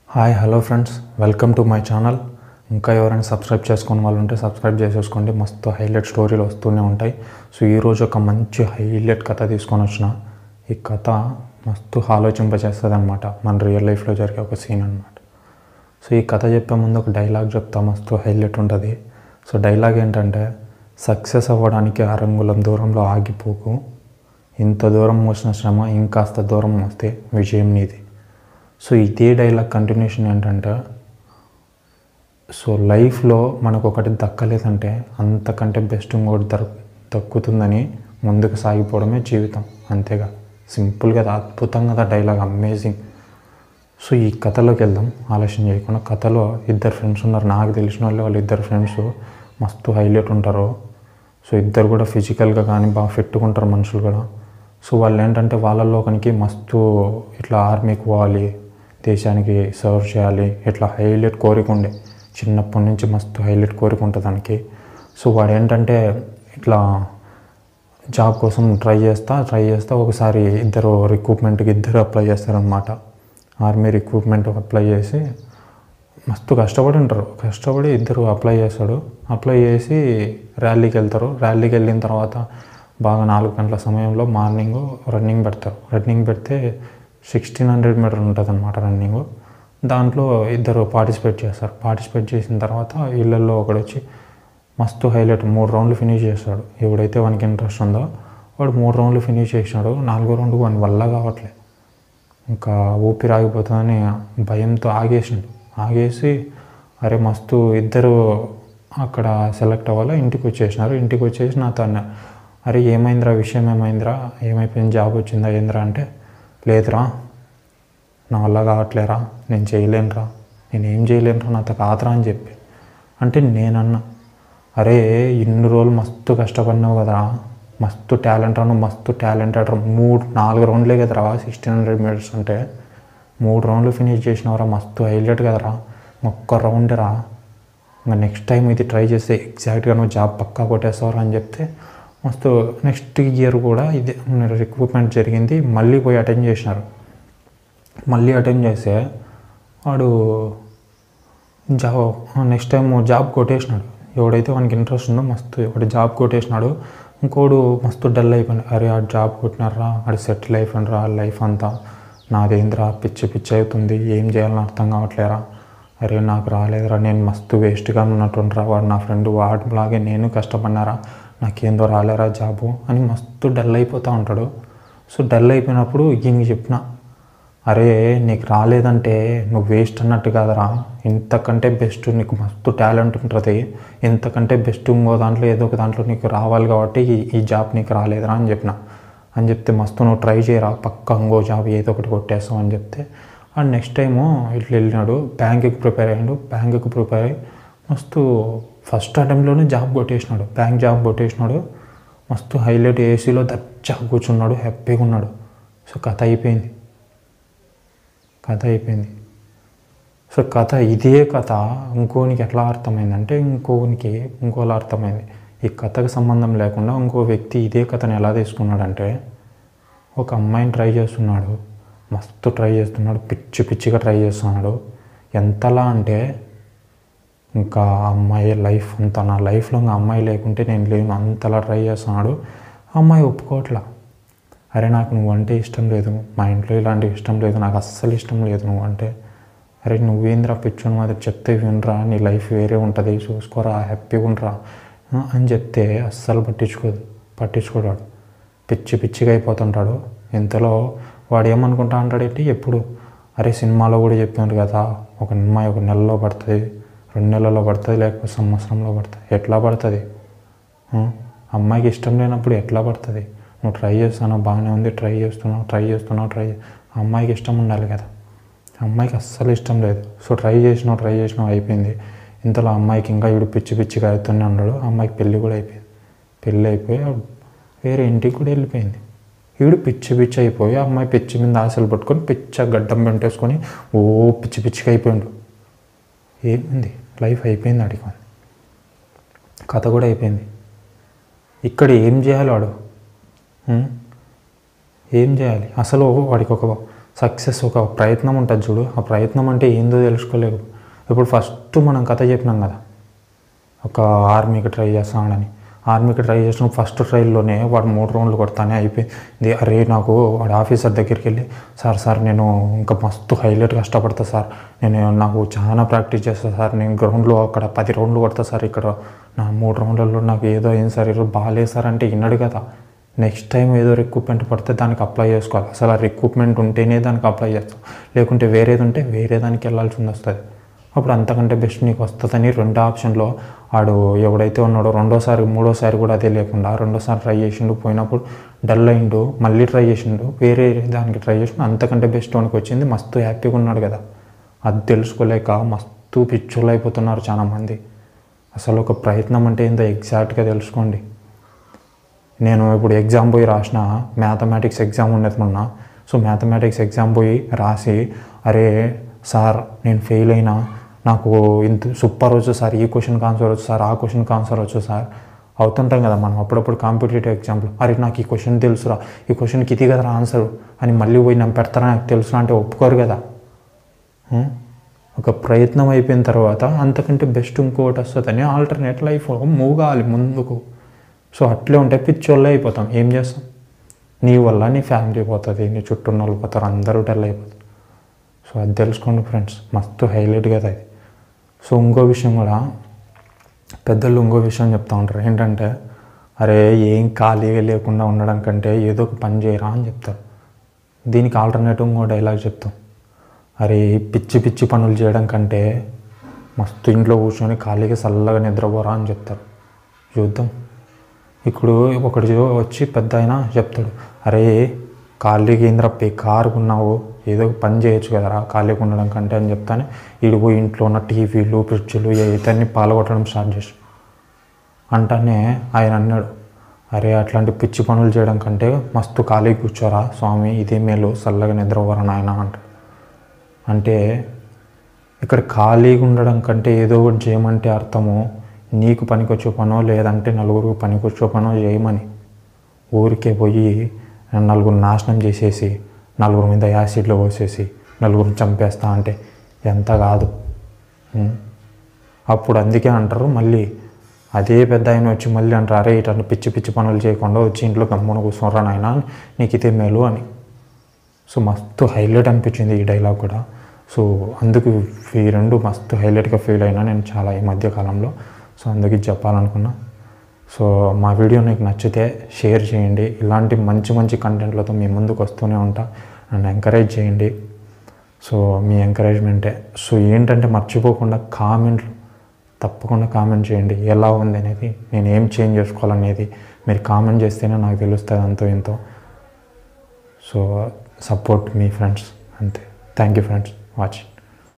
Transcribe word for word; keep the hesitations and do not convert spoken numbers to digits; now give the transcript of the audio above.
Hi hello friends, welcome to my channel. ఇంకా ఎవరైనా subscribe చేసుకున్న వాళ్ళు ఉంటే సబ్స్క్రైబ్ చేసేసుకోండి. మస్తు హైలైట్ స్టోరీలు వస్తూనే ఉంటాయి. సో ఈరోజు ఒక మంచి హైలైట్ కథ తీసుకొని వచ్చిన. ఈ కథ మస్తు ఆలోచింపజేస్తుంది అనమాట. మన రియల్ లైఫ్లో జరిగే ఒక సీన్ అనమాట. సో ఈ కథ చెప్పే ముందు ఒక డైలాగ్ చెప్తా, మస్తు హైలైట్ ఉంటుంది. సో డైలాగ్ ఏంటంటే, సక్సెస్ అవ్వడానికి అరంగుళం దూరంలో ఆగిపోకు, ఇంత దూరం మోసిన శ్రమ ఇంకాస్త దూరం వస్తే విజయం నీది. సో ఇదే డైలాగ్ కంటిన్యూషన్ ఏంటంటే, సో లైఫ్లో మనకు ఒకటి దక్కలేదంటే అంతకంటే బెస్ట్ ఇంకోటి దొర దక్కుతుందని ముందుకు సాగిపోవడమే జీవితం. అంతేగా, సింపుల్ కదా, అద్భుతం కదా డైలాగ్, అమేజింగ్. సో ఈ కథలోకి వెళ్దాం ఆలస్యం చేయకుండా. కథలో ఇద్దరు ఫ్రెండ్స్ ఉన్నారు. నాకు తెలిసిన వాళ్ళు వాళ్ళు ఇద్దరు ఫ్రెండ్స్ మస్తు హైలైట్ ఉంటారు. సో ఇద్దరు కూడా ఫిజికల్గా కానీ బాగా ఫిట్గా ఉంటారు మనుషులు కూడా. సో వాళ్ళు ఏంటంటే వాళ్ళల్లో ఒకనికి మస్తు ఇట్లా ఆర్మీకి పోవాలి, దేశానికి సర్వ్ చేయాలి, ఇట్లా హైలైట్ కోరిక ఉండే. చిన్నప్పటి నుంచి మస్తు హైలైట్ కోరిక ఉంటుంది దానికి. సో వాడు ఏంటంటే ఇట్లా జాబ్ కోసం ట్రై చేస్తా ట్రై చేస్తా ఒకసారి ఇద్దరు రిక్రూట్మెంట్కి ఇద్దరు అప్లై చేస్తారనమాట. ఆర్మీ రిక్రూట్మెంట్ అప్లై చేసి మస్తు కష్టపడి ఉంటారు. కష్టపడి ఇద్దరు అప్లై చేస్తాడు. అప్లై చేసి ర్యాలీకి వెళ్తారు. ర్యాలీకి వెళ్ళిన తర్వాత బాగా నాలుగు గంటల సమయంలో మార్నింగ్ రన్నింగ్ పెడతారు. రన్నింగ్ పెడితే సిక్స్టీన్ హండ్రెడ్ మీటర్ ఉంటుంది అనమాట రన్నింగ్. దాంట్లో ఇద్దరు పార్టిసిపేట్ చేస్తారు. పార్టిసిపేట్ చేసిన తర్వాత ఇళ్ళల్లో ఒకడు వచ్చి మస్తు హైలైట్ మూడు రౌండ్లు ఫినిష్ చేస్తాడు. ఎవడైతే వానికి ఇంట్రెస్ట్ ఉందో వాడు మూడు రౌండ్లు ఫినిష్ చేసినాడు. నాలుగో రౌండ్ వాని వల్ల కావట్లే, ఇంకా ఊపిరి ఆగిపోతుందని భయంతో ఆగేసిండు. ఆగేసి అరే మస్తు ఇద్దరు అక్కడ సెలెక్ట్ అవ్వాలా, ఇంటికి వచ్చేసినారు. ఇంటికి వచ్చేసి నాతో అన్న, అరే ఏమైందిరా, విషయం ఏమైందిరా, ఏమైపోయింది, జాబ్ వచ్చిందా ఏందిరా అంటే, లేదురా నా వల్ల కావట్లేరా, నేను చేయలేనురా, నేను ఏం చేయలేనురా, నాతో కాదురా అని చెప్పి అంటే నేనన్నా, అరే ఇన్ని రోజులు మస్తు కష్టపడినావు కదరా, మస్తు టాలెంట్ రా, నువ్వు మస్తు టాలెంటెడ్ రా, మూడు నాలుగు రౌండ్లే కదరా సిక్స్టీన్ హండ్రెడ్ మీటర్స్ అంటే, మూడు రౌండ్లు ఫినిష్ చేసినవరా, మస్తు హైలైట్ కదరా, ఒక్క రౌండ్ రా, ఇంకా నెక్స్ట్ టైం ఇది ట్రై చేస్తే ఎగ్జాక్ట్గా నువ్వు జాబ్ పక్కా కొట్టేస్తావరా అని చెప్తే మస్తు నెక్స్ట్ ఇయర్ కూడా ఇది రిక్రూట్మెంట్ జరిగింది. మళ్ళీ పోయి అటెండ్ చేసినారు. మళ్ళీ అటెండ్ చేస్తే వాడు జాబ్ నెక్స్ట్ టైం జాబ్ కొట్టేసినాడు. ఎవడైతే వానికి ఇంట్రెస్ట్ ఉందో మస్తు వాడు జాబ్ కొట్టేసినాడు. ఇంకోడు మస్తు డల్ అయిపోయింది. అరే ఆ జాబ్ కొట్టినారా, ఆడు సెటిల్ అయిపోయినరా, లైఫ్ అంతా నాదేంద్రా, పిచ్చి పిచ్చి అవుతుంది, ఏం చేయాలని అర్థం కావట్లేరా, అరే నాకు రాలేదురా, నేను మస్తు వేస్ట్గా ఉన్నట్టుండ్రా, వాడు నా ఫ్రెండ్ వాడిలాగే నేను కష్టపడినారా, నాకేందో రాలేరా జాబు అని మస్తు డల్ అయిపోతూ ఉంటాడు. సో డల్ అయిపోయినప్పుడు ఈయనకి చెప్పిన, అరే నీకు రాలేదంటే నువ్వు వేస్ట్ అన్నట్టు కాదరా, ఇంతకంటే బెస్ట్ నీకు మస్తు టాలెంట్ ఉంటుంది, ఇంతకంటే బెస్ట్ ఇంకో దాంట్లో ఏదో ఒక దాంట్లో నీకు రావాలి కాబట్టి ఈ జాబ్ నీకు రాలేదురా అని చెప్పిన. అని చెప్తే మస్తు నువ్వు ట్రై చేయరా, పక్క ఇంకో జాబ్ ఏదో ఒకటి కొట్టేస్తావు అని చెప్తే అండ్ నెక్స్ట్ టైము ఇట్లా వెళ్ళినాడు. బ్యాంకుకి ప్రిపేర్ అయ్యాడు. బ్యాంకుకి ప్రిపేర్ అయ్యి మస్తు ఫస్ట్ అటెంప్ట్లోనే జాబ్ కొట్టేసినాడు. బ్యాంక్ జాబ్ కొట్టేసినాడు. మస్తు హైలైట్ ఏసీలో దచ్చా కూర్చున్నాడు, హ్యాపీగా ఉన్నాడు. సో కథ అయిపోయింది. కథ అయిపోయింది సో కథ ఇదే కథ ఇంకోనికి ఎట్లా అర్థమైందంటే, ఇంకోనికి ఇంకోలా అర్థమైంది. ఈ కథకు సంబంధం లేకుండా ఇంకో వ్యక్తి ఇదే కథను ఎలా తీసుకున్నాడంటే, ఒక అమ్మాయిని ట్రై చేస్తున్నాడు, మస్తు ట్రై చేస్తున్నాడు, పిచ్చి పిచ్చిగా ట్రై చేస్తున్నాడు. ఎంతలా అంటే ఇంకా అమ్మాయి లైఫ్ అంతా, నా లైఫ్లో ఇంకా అమ్మాయి లేకుంటే నేను లేను, అంతలా ట్రై చేస్తున్నాడు. అమ్మాయి ఒప్పుకోవట్లా. అరే నాకు నువ్వంటే ఇష్టం లేదు, మా ఇంట్లో ఇలాంటివి ఇష్టం లేదు, నాకు అస్సలు ఇష్టం లేదు నువ్వు అంటే. అరే నువ్వేంద్రా పిచ్చోని మాదిరి చెప్తే వినరా, నీ లైఫ్ వేరే ఉంటుంది, చూసుకోరా, హ్యాపీగా ఉండరా అని చెప్తే అస్సలు పట్టించుకోదు పట్టించుకోడాడు పిచ్చి పిచ్చిగా అయిపోతుంటాడు. ఇంతలో వాడు ఏమనుకుంటా అంటాడేంటి ఎప్పుడు, అరే సినిమాలో కూడా చెప్పాడు కదా, ఒక అమ్మాయి ఒక నెలలో పడుతుంది, రెండు నెలల్లో పడుతుంది, లేకపోతే సంవత్సరంలో పడుతుంది. ఎట్లా పడుతుంది? అమ్మాయికి ఇష్టం లేనప్పుడు ఎట్లా పడుతుంది? నువ్వు ట్రై చేస్తున్నావు, బాగానే ఉంది, ట్రై చేస్తున్నావు ట్రై చేస్తున్నావు ట్రై అమ్మాయికి ఇష్టం ఉండాలి కదా. అమ్మాయికి అస్సలు ఇష్టం లేదు. సో ట్రై చేసినావు ట్రై చేసినావు అయిపోయింది. ఇంతలో అమ్మాయికి ఇంకా వీడు పిచ్చి పిచ్చిగా అవుతూనే ఉన్నాడు. అమ్మాయికి పెళ్ళి కూడా అయిపోయింది. పెళ్ళి అయిపోయి వేరే ఇంటికి కూడా వెళ్ళిపోయింది. వీడు పిచ్చి పిచ్చి అయిపోయి అమ్మాయి పిచ్చి మీద ఆశలు పట్టుకొని పిచ్చ గడ్డం పెంటేసుకొని ఓ పిచ్చి పిచ్చిగా అయిపోయిండు. ఏమైంది? లైఫ్ అయిపోయింది. అడిగి కథ కూడా అయిపోయింది. ఇక్కడ ఏం చేయాలి వాడు? ఏం చేయాలి అసలు? వాడికి ఒక సక్సెస్ ఒక ప్రయత్నం ఉంటుంది చూడు, ఆ ప్రయత్నం అంటే ఏందో తెలుసుకోలేదు. ఇప్పుడు ఫస్ట్ మనం కథ చెప్పినాం కదా, ఒక ఆర్మీకి ట్రై చేస్తానని. ఆర్మీకి ట్రై చేసిన ఫస్ట్ ట్రైల్లోనే వాడు మూడు రౌండ్లు కొడతానే అయిపోయింది. అరే నాకు వాడు ఆఫీసర్ దగ్గరికి వెళ్ళి, సార్ సార్ నేను ఇంకా మస్తు హైలైట్ కష్టపడతా సార్, నేను నాకు చాలా ప్రాక్టీస్ చేస్తాను సార్, నేను గ్రౌండ్లో అక్కడ పది రౌండ్లు కొడతా సార్, ఇక్కడ నా మూడు రౌండ్లలో నాకు ఏదో అయింది సార్, ఈరోజు బాగాలేదు సార్ అంటే విన్నాడు కదా. నెక్స్ట్ టైం ఏదో రిక్రూట్మెంట్ పడితే దానికి అప్లై చేసుకోవాలి. అసలు ఆ రిక్రూట్మెంట్ ఉంటేనే దానికి అప్లై చేస్తాం, లేకుంటే వేరేది ఉంటే వేరే దానికి వెళ్ళాల్సి వస్తుంది. అప్పుడు అంతకంటే బెస్ట్ నీకు వస్తుందని రెండు ఆప్షన్లో ఆడు ఎవడైతే ఉన్నాడో రెండోసారి మూడోసారి కూడా అదే లేకుండా రెండోసారి ట్రై చేసిండు, పోయినప్పుడు డల్ అయిండు, మళ్ళీ ట్రై చేసిండు, వేరే దానికి ట్రై చేసిండు, అంతకంటే బెస్ట్ వానికి వచ్చింది, మస్తు హ్యాపీగా ఉన్నాడు కదా. అది తెలుసుకోలేక మస్తు పిచ్చోళ్ళు అయిపోతున్నారు చాలామంది. అసలు ఒక ప్రయత్నం అంటే ఏందో ఎగ్జాక్ట్గా తెలుసుకోండి. నేను ఇప్పుడు ఎగ్జామ్ పోయి రాసిన, మ్యాథమెటిక్స్ ఎగ్జామ్ ఉండేది మొన్న. సో మ్యాథమెటిక్స్ ఎగ్జామ్ పోయి రాసి, అరే సార్ నేను ఫెయిల్ అయినా, నాకు ఇంత సూపర్ వచ్చు సార్, ఈ క్వశ్చన్కి ఆన్సర్ వచ్చు సార్, ఆ క్వశ్చన్కి ఆన్సర్ వచ్చు సార్ అవుతుంటాం కదా మనం అప్పుడప్పుడు కాంపిటేటివ్ ఎగ్జాంపుల్. అరే నాకు ఈ క్వశ్చన్ తెలుసురా, ఈ క్వశ్చన్కి ఇది కదా ఆన్సర్ అని మళ్ళీ పోయి నేను పెడతారా నాకు తెలుసురా అంటే ఒప్పుకోరు కదా. ఒక ప్రయత్నం అయిపోయిన తర్వాత అంతకంటే బెస్ట్ ఇంకోటి వస్తుందని ఆల్టర్నేట్ లైఫ్ మూవ్ కావాలి ముందుకు. సో అట్లే ఉంటే పిచ్చోళ్ళే అయిపోతాం. ఏం చేస్తాం, నీ వల్ల నీ ఫ్యామిలీ పోతుంది, నీ చుట్టూ ఉన్న వాళ్ళు పోతారు, అందరూ డల్ అయిపోతారు. సో అది తెలుసుకోండి ఫ్రెండ్స్, మస్తు హైలైట్ కదా ఇది. సో ఇంకో విషయం కూడా పెద్దలు ఇంకో విషయం చెప్తూ ఉంటారు, ఏంటంటే అరే ఏం ఖాళీగా లేకుండా ఉండడం కంటే ఏదో ఒక పని చేయరా అని చెప్తారు. దీనికి ఆల్టర్నేటివ్ ఇంకో డైలాగ్ చెప్తాం, అరే పిచ్చి పిచ్చి పనులు చేయడం కంటే మస్తు ఇంట్లో కూర్చొని ఖాళీగా చల్లగా నిద్రపోరా అని చెప్తారు. చూద్దాం. ఇప్పుడు ఒకటి వచ్చి పెద్ద అయినా చెప్తాడు, అరే ఖాళీగా ఏంద్ర బేకారుగా ఉన్నావు, ఏదో పని చేయొచ్చు కదరా ఖాళీగా ఉండడం కంటే అని చెప్తానే ఇడిపో ఇంట్లో ఉన్న టీవీలు ఫ్రిడ్జ్లు ఇతన్ని పాల్గొట్టడం స్టార్ట్ చేసి అంటానే ఆయన అన్నాడు, అరే అట్లాంటి పిచ్చి పనులు చేయడం కంటే మస్తు ఖాళీ కూర్చోరా స్వామి, ఇదే మేలు, చల్లగా నిద్రపోరా నాయన అంటాడు. అంటే ఇక్కడ ఖాళీగా ఉండడం కంటే ఏదో ఒకటి చేయమంటే అర్థము నీకు పనికొచ్చే పనో లేదంటే నలుగురికి పనికొచ్చే పనో చేయమని. ఊరికే పోయి నలుగురు నాశనం చేసేసి నలుగురు మీద యాసిడ్లో పోసేసి నలుగురిని చంపేస్తా అంటే ఎంత కాదు. అప్పుడు అందుకే అంటారు, మళ్ళీ అదే పెద్ద ఆయన వచ్చి మళ్ళీ అంటారు, అరే ఇట్లా పిచ్చి పిచ్చి పనులు చేయకుండా వచ్చి ఇంట్లో గమ్మున కూర్చోరా నాయన నీకు ఇదే మేలు అని. సో మస్తు హైలైట్ అనిపించింది ఈ డైలాగ్ కూడా. సో అందుకు ఈ రెండు మస్తు హైలైట్గా ఫీల్ అయినా నేను చాలా ఈ మధ్యకాలంలో. సో అందుకే చెప్పాలనుకున్నా. సో మా వీడియో మీకు నచ్చితే షేర్ చేయండి, ఇలాంటి మంచి మంచి కంటెంట్లతో మీ ముందుకు వస్తూనే ఉంటా, నన్ను ఎంకరేజ్ చేయండి. సో మీ ఎంకరేజ్మెంటే. సో ఏంటంటే మర్చిపోకుండా కామెంట్లు తప్పకుండా కామెంట్ చేయండి, ఎలా ఉంది అనేది, నేను ఏం చేంజ్ చేసుకోవాలనేది మీరు కామెంట్ చేస్తేనే నాకు తెలుస్తుంది అంతో ఎంతో. సో సపోర్ట్ మీ ఫ్రెండ్స్, అంతే. Thank you friends watching.